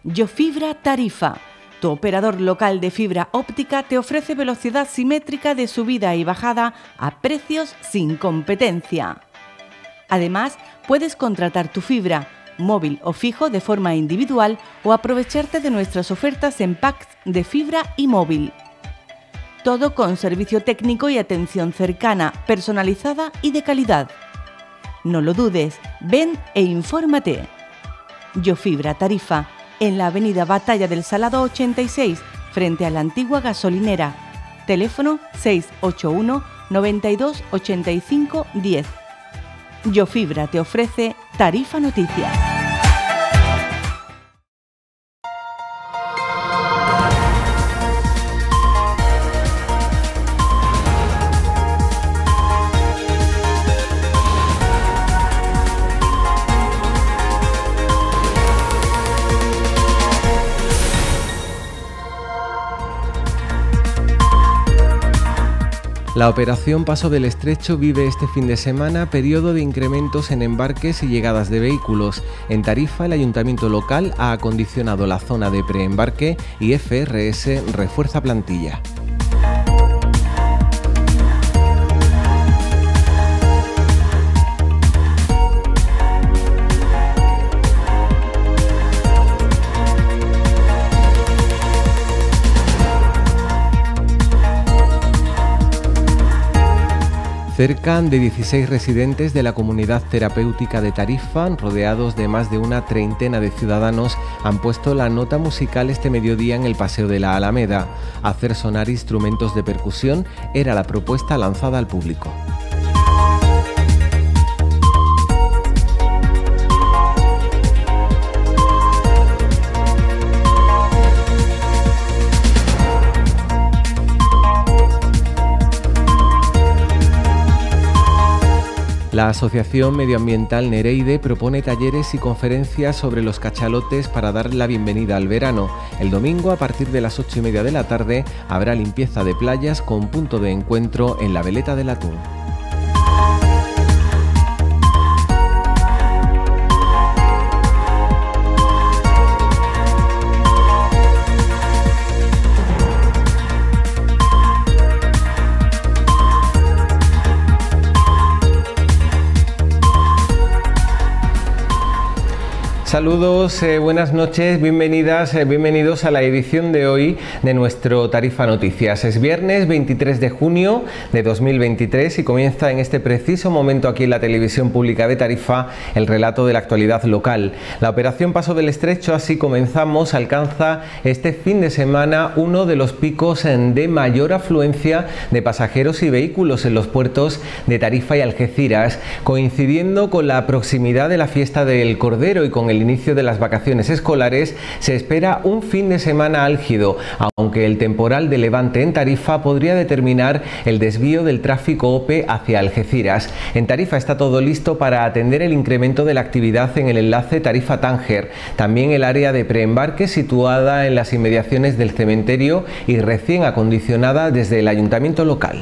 Yofibra Tarifa, tu operador local de fibra óptica, te ofrece velocidad simétrica de subida y bajada a precios sin competencia. Además, puedes contratar tu fibra, móvil o fijo de forma individual o aprovecharte de nuestras ofertas en packs de fibra y móvil. Todo con servicio técnico y atención cercana, personalizada y de calidad. No lo dudes, ven e infórmate. Yofibra Tarifa, en la avenida Batalla del Salado 86, frente a la antigua gasolinera. Teléfono 681 92 85 10. Yofibra te ofrece Tarifa Noticias. La operación Paso del Estrecho vive este fin de semana periodo de incrementos en embarques y llegadas de vehículos. En Tarifa, el ayuntamiento local ha acondicionado la zona de preembarque y FRS refuerza plantilla. Cerca de 16 residentes de la comunidad terapéutica de Tarifa, rodeados de más de una treintena de ciudadanos, han puesto la nota musical este mediodía en el Paseo de la Alameda. Hacer sonar instrumentos de percusión era la propuesta lanzada al público. La Asociación Medioambiental Nereide propone talleres y conferencias sobre los cachalotes para dar la bienvenida al verano. El domingo, a partir de las 8:30 de la tarde, habrá limpieza de playas con punto de encuentro en la Veleta del Atún. Saludos, buenas noches, bienvenidas, bienvenidos a la edición de hoy de nuestro Tarifa Noticias. Es viernes 23 de junio de 2023 y comienza en este preciso momento aquí en la televisión pública de Tarifa el relato de la actualidad local. La operación Paso del Estrecho, así comenzamos, alcanza este fin de semana uno de los picos de mayor afluencia de pasajeros y vehículos en los puertos de Tarifa y Algeciras, coincidiendo con la proximidad de la fiesta del Cordero y con el inicio de las vacaciones escolares. Se espera un fin de semana álgido, aunque el temporal de levante en Tarifa podría determinar el desvío del tráfico OPE hacia Algeciras. En Tarifa está todo listo para atender el incremento de la actividad en el enlace Tarifa-Tánger, también el área de preembarque situada en las inmediaciones del cementerio y recién acondicionada desde el ayuntamiento local.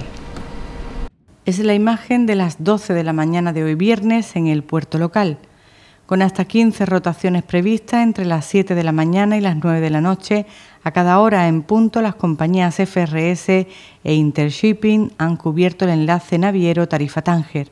Es la imagen de las 12 de la mañana de hoy viernes en el puerto local, con hasta 15 rotaciones previstas entre las 7 de la mañana y las 9 de la noche. A cada hora en punto, las compañías FRS e Intershipping han cubierto el enlace naviero Tarifa-Tánger.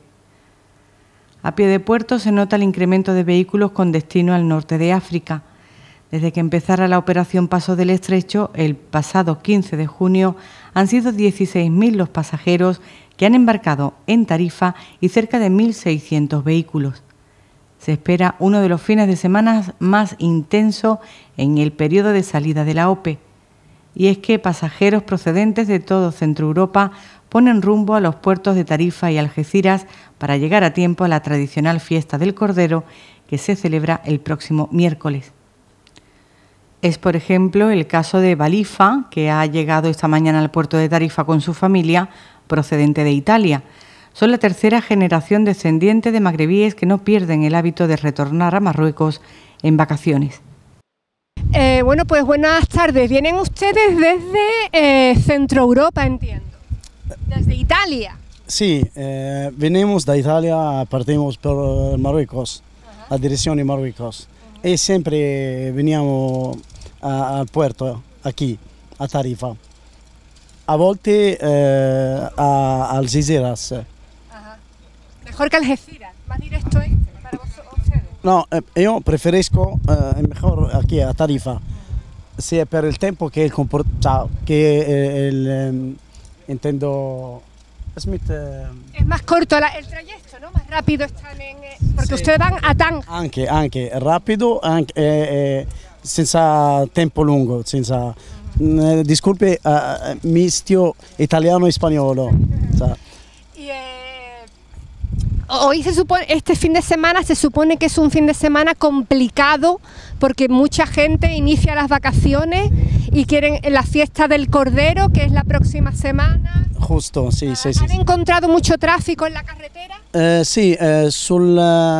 A pie de puerto se nota el incremento de vehículos con destino al norte de África. Desde que empezara la operación Paso del Estrecho, el pasado 15 de junio, han sido 16.000 los pasajeros que han embarcado en Tarifa y cerca de 1.600 vehículos. Se espera uno de los fines de semana más intenso en el periodo de salida de la OPE. Y es que pasajeros procedentes de todo Centro Europa ponen rumbo a los puertos de Tarifa y Algeciras para llegar a tiempo a la tradicional fiesta del Cordero, que se celebra el próximo miércoles. Es, por ejemplo, el caso de Balifa, que ha llegado esta mañana al puerto de Tarifa con su familia, procedente de Italia. Son la tercera generación descendiente de magrebíes que no pierden el hábito de retornar a Marruecos en vacaciones. Bueno, pues buenas tardes. Vienen ustedes desde Centro Europa, entiendo. Desde Italia. Sí, venimos de Italia, partimos por Marruecos, la dirección de Marruecos. e sempre veniamo al puerto, aquí, a Tarifa. A volte a Algeciras. Ajá. Mejor que Algeciras, más directo para ustedes. No, io preferisco mejor aquí a Tarifa, sia per il tempo che il comportamento, intendo... Es más corto el trayecto, ¿no? Más rápido están porque sì. Ustedes van a Tánger. Anche rapido, senza tempo lungo, senza... disculpe, mistio italiano y spagnolo. Y, hoy se supone, este fin de semana se supone que es un fin de semana complicado porque mucha gente inicia las vacaciones y quieren la fiesta del Cordero, que es la próxima semana. Justo, sí. ¿Han encontrado mucho tráfico en la carretera? Sì, sul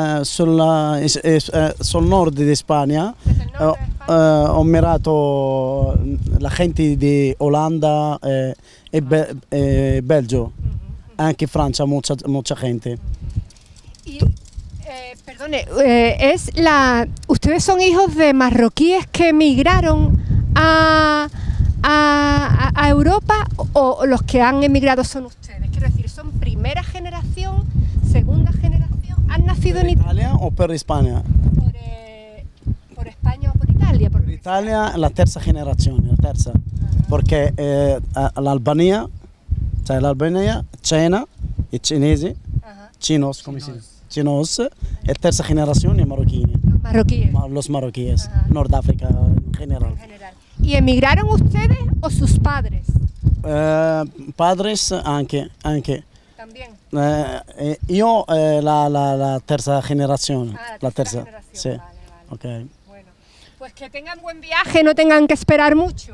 nord di Spagna ho mirato la gente di Olanda e Belgio, anche Francia, mucha gente. Y, perdone, ustedes son hijos de marroquíes que emigraron a Europa, o los que han emigrado son ustedes? Quiero decir, ¿son primera generación, segunda generación? ¿Han nacido en Italia o per España? Por España o por Italia? Per Italia la terza generazione, perché l'Albania, Cina, i cinesi, chinos, come si dice? Chinos, e terza generazione marocchini. Los marroquíes, Nord África en general. ¿Y emigraron ustedes o sus padres? Padres anche. También. Io la terza generazione. La terza generación. Sì. Vale. Okay. Bueno, pues que tengan buen viaje, no tengan que esperar mucho.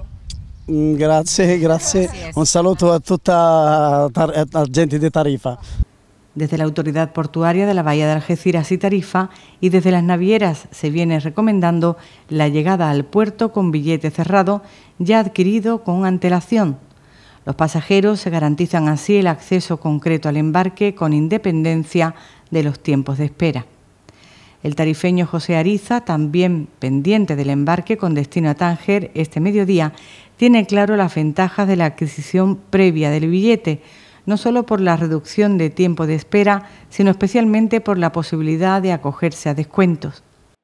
Grazie. Un saluto a tutta la gente de Tarifa. Desde la Autoridad Portuaria de la Bahía de Algeciras y Tarifa y desde las navieras se viene recomendando la llegada al puerto con billete cerrado ya adquirido con antelación. Los pasajeros se garantizan así el acceso concreto al embarque con independencia de los tiempos de espera. El tarifeño José Ariza, también pendiente del embarque con destino a Tánger este mediodía, tiene claro las ventajas de la adquisición previa del billete, no solo por la reducción de tiempo de espera, sino especialmente por la posibilidad de acogerse a descuentos.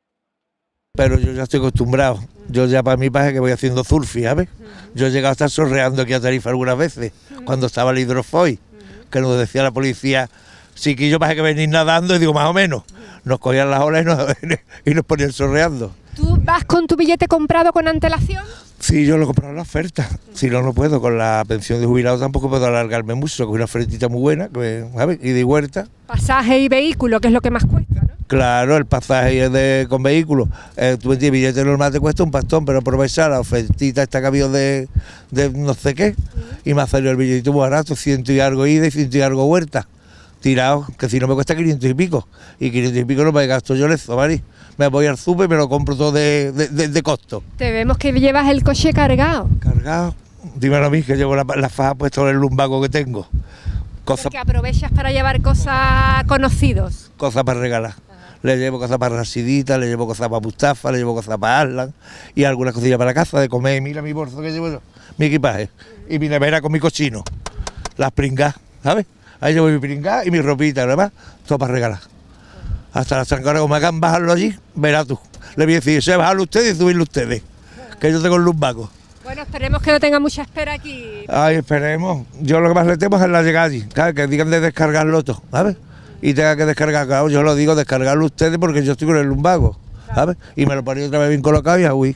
Pero yo ya estoy acostumbrado, yo ya para mí pasa que voy haciendo surfi, ¿sabes? Yo he llegado a estar sorreando aquí a Tarifa algunas veces, cuando estaba el hidrofoil, que nos decía la policía, chiquillo, pasa que venís nadando, y digo, más o menos, nos cogían las olas y nos ponían sorreando. ¿Tú vas con tu billete comprado con antelación? Sí, yo lo he comprado en la oferta, si no puedo, con la pensión de jubilado tampoco puedo alargarme mucho, con una ofertita muy buena, ¿sabes? Y de huerta. Pasaje y vehículo, que es lo que más cuesta, ¿no? Claro, el pasaje con vehículo, tú me entiendes, billete normal te cuesta un pastón, pero aprovechar la ofertita esta que ha habido de no sé qué, y me ha salido el billetito muy barato, 100 y algo ida y 100 y algo huerta, tirado, que si no me cuesta 500 y pico, y 500 y pico no me gasto yo lezo, ¿vale? Me voy al súper y me lo compro todo de costo. Te vemos que llevas el coche cargado. ¿Cargado? Dímelo a mí, que llevo la faja puesta en el lumbago que tengo. Que aprovechas para llevar cosas conocidos. Cosas para regalar. Le llevo cosas para Rasidita, le llevo cosas para Mustafa, le llevo cosas para Aslan y algunas cosillas para casa de comer. Mira mi bolso que llevo yo, mi equipaje y mi nevera con mi cochino. Las pringas, ¿sabes? Ahí llevo mi pringá y mi ropita, además, todo para regalar. Hasta las chancaras, como me hagan bajarlo allí, verás tú. Le voy a decir, se bajarlo ustedes y subirlo ustedes, que yo tengo el lumbago. Bueno, esperemos que no tenga mucha espera aquí. Ay, esperemos. Yo lo que más le temo es en la llegada allí, claro, que digan de descargarlo todo, ¿sabes? Y tenga que descargar, claro, yo lo digo, descargarlo ustedes porque yo estoy con el lumbago, ¿sabes? Y me lo ponía otra vez bien colocado y a huir.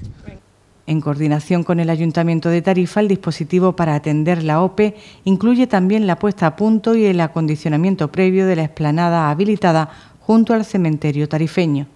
En coordinación con el Ayuntamiento de Tarifa, el dispositivo para atender la OPE incluye también la puesta a punto y el acondicionamiento previo de la explanada habilitada junto al cementerio tarifeño.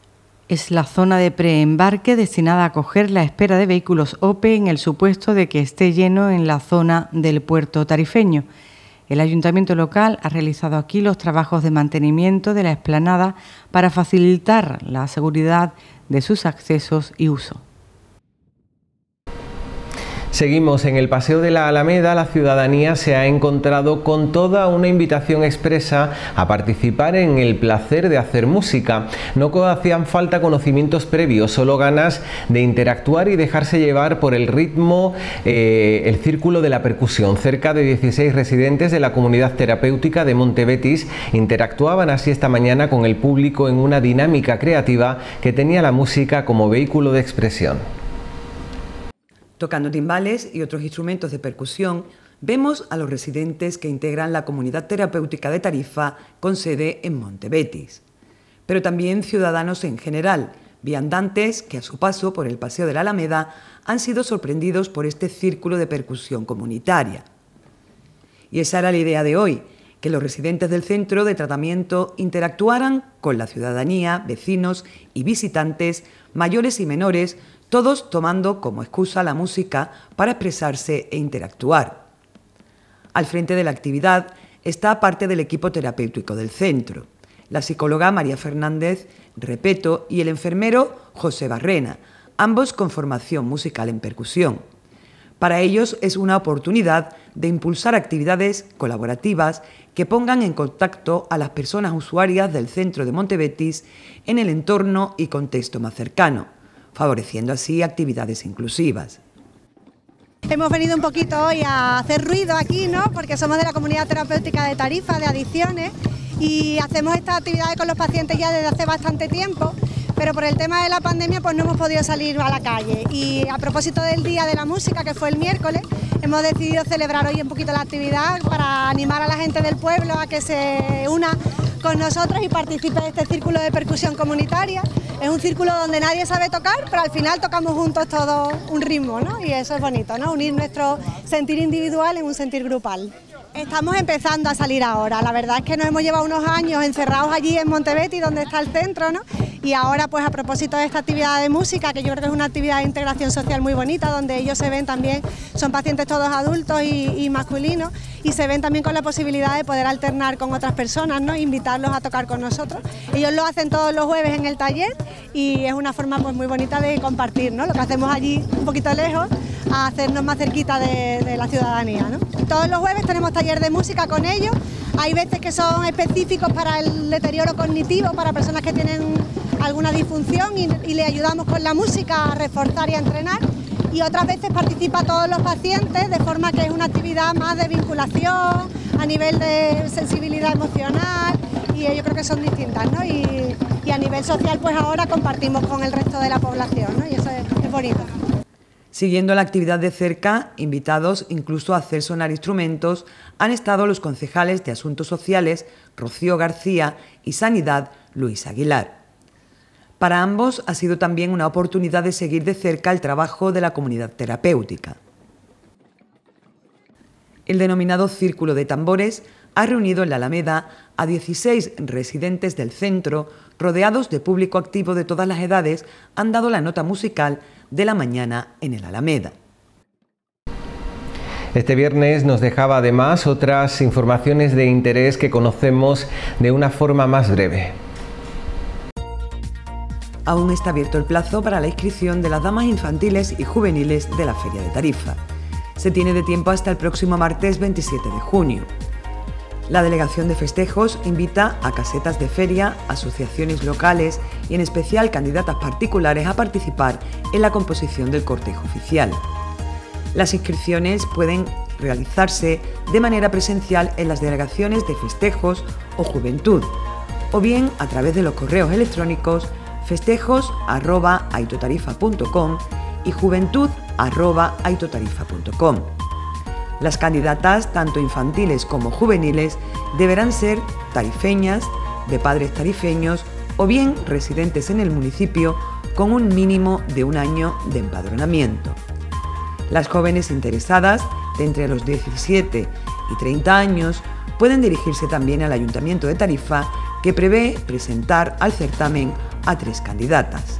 Es la zona de preembarque destinada a acoger la espera de vehículos OPE en el supuesto de que esté lleno en la zona del puerto tarifeño. El Ayuntamiento local ha realizado aquí los trabajos de mantenimiento de la explanada para facilitar la seguridad de sus accesos y uso. Seguimos en el Paseo de la Alameda. La ciudadanía se ha encontrado con toda una invitación expresa a participar en el placer de hacer música. No hacían falta conocimientos previos, solo ganas de interactuar y dejarse llevar por el ritmo, el círculo de la percusión. Cerca de 16 residentes de la comunidad terapéutica de Montebetis interactuaban así esta mañana con el público en una dinámica creativa que tenía la música como vehículo de expresión. Tocando timbales y otros instrumentos de percusión, vemos a los residentes que integran la comunidad terapéutica de Tarifa con sede en Montebetis. Pero también ciudadanos en general, viandantes que a su paso por el Paseo de la Alameda han sido sorprendidos por este círculo de percusión comunitaria. Y esa era la idea de hoy, que los residentes del centro de tratamiento interactuaran con la ciudadanía, vecinos y visitantes, mayores y menores, todos tomando como excusa la música para expresarse e interactuar. Al frente de la actividad está parte del equipo terapéutico del centro, la psicóloga María Fernández Repeto y el enfermero José Barrena, ambos con formación musical en percusión. Para ellos es una oportunidad de impulsar actividades colaborativas que pongan en contacto a las personas usuarias del centro de Montebetis en el entorno y contexto más cercano, favoreciendo así actividades inclusivas. Hemos venido un poquito hoy a hacer ruido aquí, ¿no? Porque somos de la comunidad terapéutica de Tarifa, de adicciones, y hacemos estas actividades con los pacientes ya desde hace bastante tiempo, pero por el tema de la pandemia pues no hemos podido salir a la calle. Y a propósito del Día de la Música, que fue el miércoles, hemos decidido celebrar hoy un poquito la actividad para animar a la gente del pueblo a que se una con nosotros y participe de este círculo de percusión comunitaria. Es un círculo donde nadie sabe tocar, pero al final tocamos juntos todo un ritmo, ¿no? Y eso es bonito, ¿no? Unir nuestro sentir individual en un sentir grupal. Estamos empezando a salir ahora, la verdad es que nos hemos llevado unos años encerrados allí en Montebetis, donde está el centro, ¿no? Y ahora, pues a propósito de esta actividad de música, que yo creo que es una actividad de integración social muy bonita, donde ellos se ven también, son pacientes todos adultos y masculinos, y se ven también con la posibilidad de poder alternar con otras personas, ¿no? Invitarlos a tocar con nosotros. Ellos lo hacen todos los jueves en el taller y es una forma pues muy bonita de compartir, ¿no? Lo que hacemos allí un poquito lejos, a hacernos más cerquita de la ciudadanía, ¿no? Todos los jueves tenemos taller de música con ellos. Hay veces que son específicos para el deterioro cognitivo, para personas que tienen alguna disfunción y le ayudamos con la música a reforzar y a entrenar. Y otras veces participa todos los pacientes, de forma que es una actividad más de vinculación, a nivel de sensibilidad emocional, y yo creo que son distintas, ¿no? Y a nivel social pues ahora compartimos con el resto de la población, ¿no? Y eso es bonito. Siguiendo la actividad de cerca, invitados incluso a hacer sonar instrumentos, han estado los concejales de Asuntos Sociales, Rocío García, y Sanidad, Luis Aguilar. Para ambos ha sido también una oportunidad de seguir de cerca el trabajo de la comunidad terapéutica. El denominado Círculo de Tambores ha reunido en la Alameda a 16 residentes del centro, rodeados de público activo de todas las edades, han dado la nota musical de la mañana en el Alameda. Este viernes nos dejaba además otras informaciones de interés que conocemos de una forma más breve. Aún está abierto el plazo para la inscripción de las damas infantiles y juveniles de la Feria de Tarifa. Se tiene de tiempo hasta el próximo martes 27 de junio. La Delegación de Festejos invita a casetas de feria, asociaciones locales y en especial candidatas particulares a participar en la composición del cortejo oficial. Las inscripciones pueden realizarse de manera presencial en las delegaciones de Festejos o Juventud, o bien a través de los correos electrónicos festejos@aitotarifa.com y juventud@aitotarifa.com. Las candidatas, tanto infantiles como juveniles, deberán ser tarifeñas, de padres tarifeños o bien residentes en el municipio con un mínimo de un año de empadronamiento. Las jóvenes interesadas, de entre los 17 y 30 años, pueden dirigirse también al Ayuntamiento de Tarifa, que prevé presentar al certamen a 3 candidatas.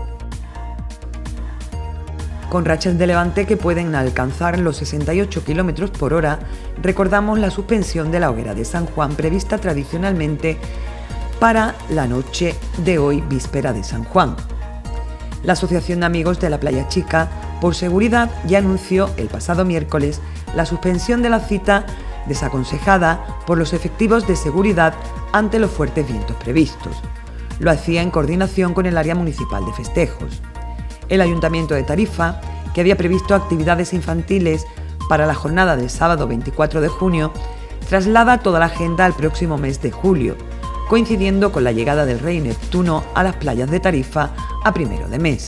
Con rachas de levante que pueden alcanzar los 68 km por hora, recordamos la suspensión de la hoguera de San Juan prevista tradicionalmente para la noche de hoy, víspera de San Juan. La Asociación de Amigos de la Playa Chica Por seguridad, ya anunció el pasado miércoles la suspensión de la cita desaconsejada por los efectivos de seguridad ante los fuertes vientos previstos. Lo hacía en coordinación con el área municipal de festejos. El Ayuntamiento de Tarifa, que había previsto actividades infantiles para la jornada del sábado 24 de junio, traslada toda la agenda al próximo mes de julio, coincidiendo con la llegada del Rey Neptuno a las playas de Tarifa a primero de mes.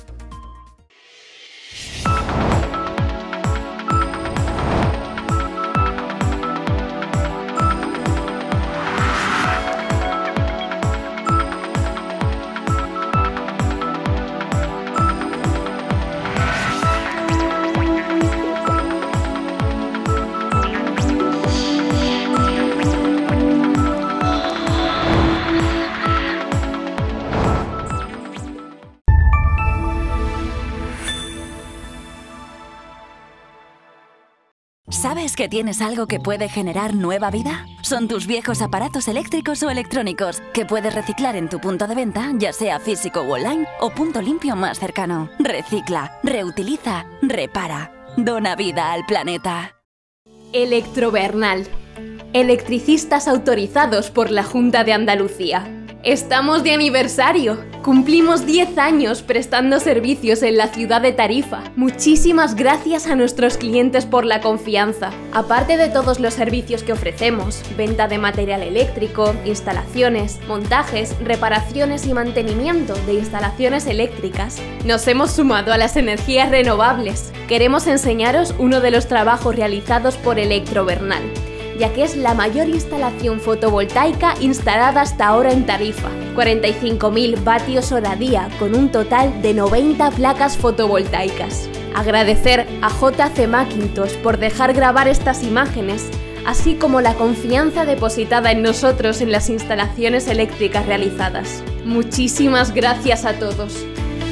¿Sabes que tienes algo que puede generar nueva vida? Son tus viejos aparatos eléctricos o electrónicos, que puedes reciclar en tu punto de venta, ya sea físico o online, o punto limpio más cercano. Recicla, reutiliza, repara. Dona vida al planeta. Electrobernal. Electricistas autorizados por la Junta de Andalucía. ¡Estamos de aniversario! Cumplimos 10 años prestando servicios en la ciudad de Tarifa. Muchísimas gracias a nuestros clientes por la confianza. Aparte de todos los servicios que ofrecemos, venta de material eléctrico, instalaciones, montajes, reparaciones y mantenimiento de instalaciones eléctricas, nos hemos sumado a las energías renovables. Queremos enseñaros uno de los trabajos realizados por Electrobernal, ya que es la mayor instalación fotovoltaica instalada hasta ahora en Tarifa. 45.000 vatios hora día con un total de 90 placas fotovoltaicas. Agradecer a JC Macintosh por dejar grabar estas imágenes, así como la confianza depositada en nosotros en las instalaciones eléctricas realizadas. Muchísimas gracias a todos.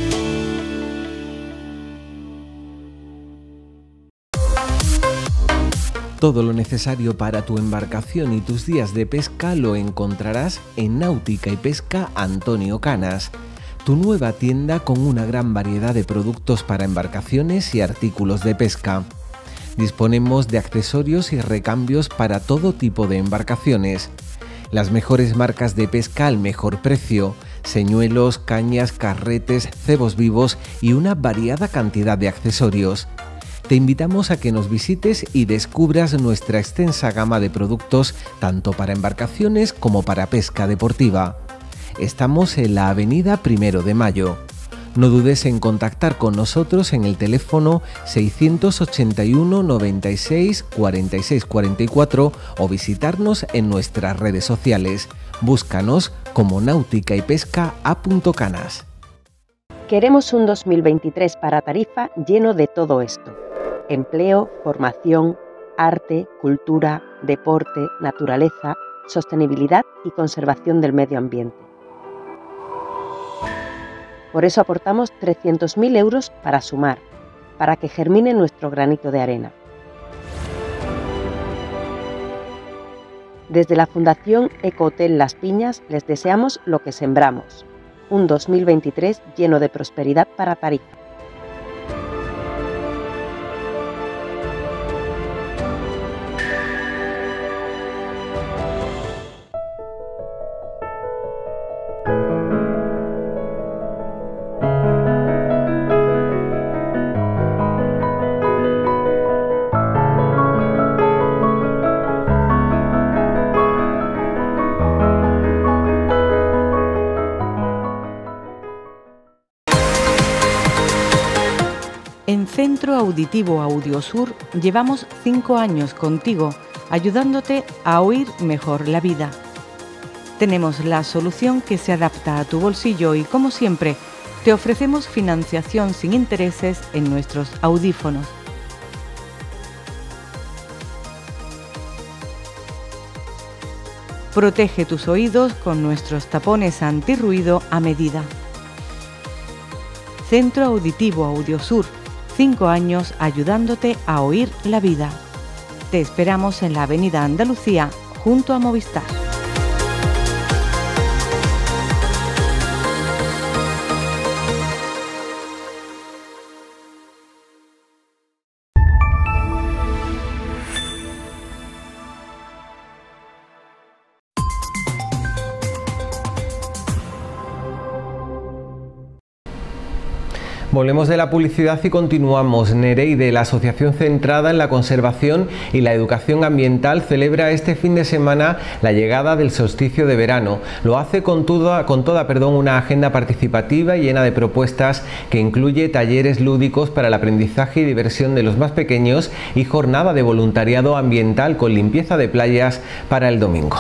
Todo lo necesario para tu embarcación y tus días de pesca lo encontrarás en Náutica y Pesca Antonio Canas, tu nueva tienda con una gran variedad de productos para embarcaciones y artículos de pesca. Disponemos de accesorios y recambios para todo tipo de embarcaciones. Las mejores marcas de pesca al mejor precio, señuelos, cañas, carretes, cebos vivos y una variada cantidad de accesorios. Te invitamos a que nos visites y descubras nuestra extensa gama de productos tanto para embarcaciones como para pesca deportiva. Estamos en la avenida 1 de Mayo. No dudes en contactar con nosotros en el teléfono 681 96 46 44 o visitarnos en nuestras redes sociales. Búscanos como Náutica y Pesca a.canas. Queremos un 2023 para Tarifa lleno de todo esto: empleo, formación, arte, cultura, deporte, naturaleza, sostenibilidad y conservación del medio ambiente. Por eso aportamos 300.000 euros para sumar, para que germine nuestro granito de arena. Desde la Fundación Ecohotel Las Piñas les deseamos lo que sembramos: un 2023 lleno de prosperidad para Tarifa. En Centro Auditivo Audiosur llevamos 5 años contigo, ayudándote a oír mejor la vida. Tenemos la solución que se adapta a tu bolsillo y, como siempre, te ofrecemos financiación sin intereses en nuestros audífonos. Protege tus oídos con nuestros tapones antirruido a medida. Centro Auditivo Audiosur, 5 años ayudándote a oír la vida. Te esperamos en la Avenida Andalucía, junto a Movistar. Volvemos de la publicidad y continuamos. Nereide, la asociación centrada en la conservación y la educación ambiental, celebra este fin de semana la llegada del solsticio de verano. Lo hace con toda una agenda participativa y llena de propuestas que incluye talleres lúdicos para el aprendizaje y diversión de los más pequeños y jornada de voluntariado ambiental con limpieza de playas para el domingo.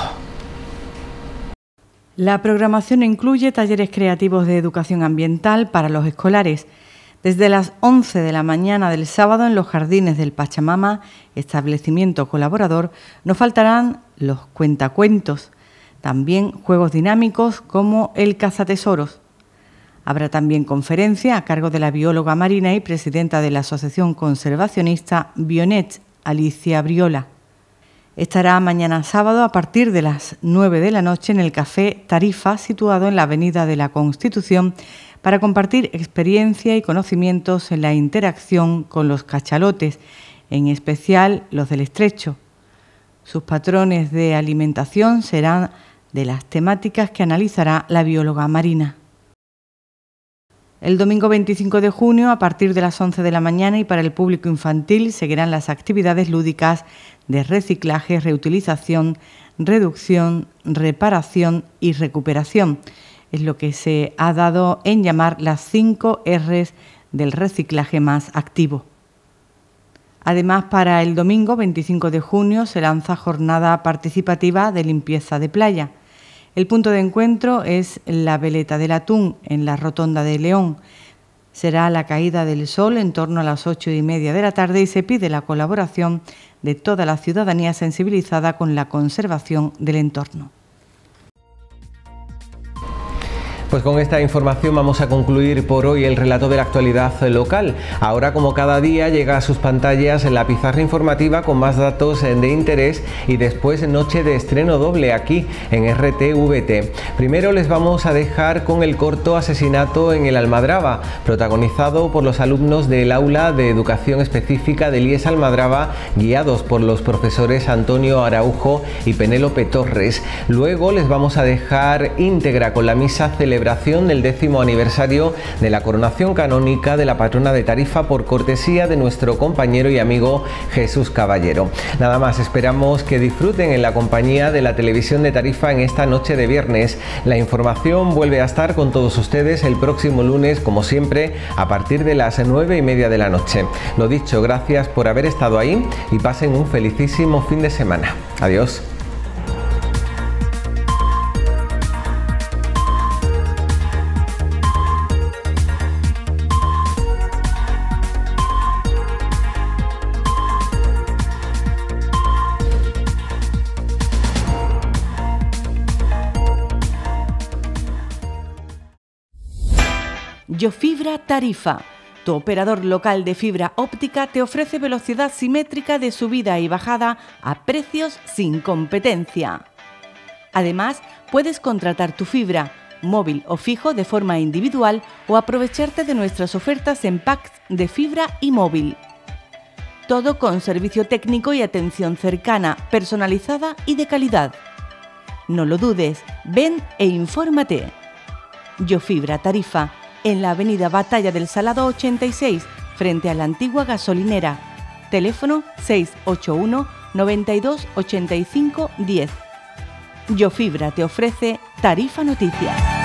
La programación incluye talleres creativos de educación ambiental para los escolares. Desde las 11 de la mañana del sábado en los jardines del Pachamama, establecimiento colaborador, no faltarán los cuentacuentos, también juegos dinámicos como el cazatesoros. Habrá también conferencia a cargo de la bióloga marina y presidenta de la Asociación Conservacionista Bionet, Alicia Briola. Estará mañana sábado a partir de las 9 de la noche en el Café Tarifa, situado en la Avenida de la Constitución, para compartir experiencia y conocimientos en la interacción con los cachalotes, en especial los del estrecho. Sus patrones de alimentación serán de las temáticas que analizará la bióloga marina. El domingo 25 de junio, a partir de las 11 de la mañana y para el público infantil, seguirán las actividades lúdicas de reciclaje, reutilización, reducción, reparación y recuperación. Es lo que se ha dado en llamar las 5 R's del reciclaje más activo. Además, para el domingo 25 de junio se lanza jornada participativa de limpieza de playa. El punto de encuentro es la Veleta del Atún, en la Rotonda de León. Será la caída del sol en torno a las 8:30 de la tarde y se pide la colaboración de toda la ciudadanía sensibilizada con la conservación del entorno. Pues con esta información vamos a concluir por hoy el relato de la actualidad local. Ahora, como cada día, llega a sus pantallas la pizarra informativa con más datos de interés y después noche de estreno doble aquí en RTVT. Primero les vamos a dejar con el corto Asesinato en el Almadraba, protagonizado por los alumnos del Aula de Educación Específica del IES Almadraba, guiados por los profesores Antonio Araujo y Penélope Torres. Luego les vamos a dejar íntegra con la misa celebrada del 10º aniversario de la coronación canónica de la patrona de Tarifa por cortesía de nuestro compañero y amigo Jesús Caballero. Nada más, esperamos que disfruten en la compañía de la televisión de Tarifa en esta noche de viernes. La información vuelve a estar con todos ustedes el próximo lunes, como siempre, a partir de las 9:30 de la noche. Lo dicho, gracias por haber estado ahí y pasen un felicísimo fin de semana. Adiós. Yofibra Tarifa, tu operador local de fibra óptica, te ofrece velocidad simétrica de subida y bajada a precios sin competencia. Además, puedes contratar tu fibra, móvil o fijo de forma individual o aprovecharte de nuestras ofertas en packs de fibra y móvil. Todo con servicio técnico y atención cercana, personalizada y de calidad. No lo dudes, ven e infórmate. Yofibra Tarifa, en la avenida Batalla del Salado 86, frente a la antigua gasolinera. Teléfono 681 92 85 10. Yofibra te ofrece Tarifa Noticias.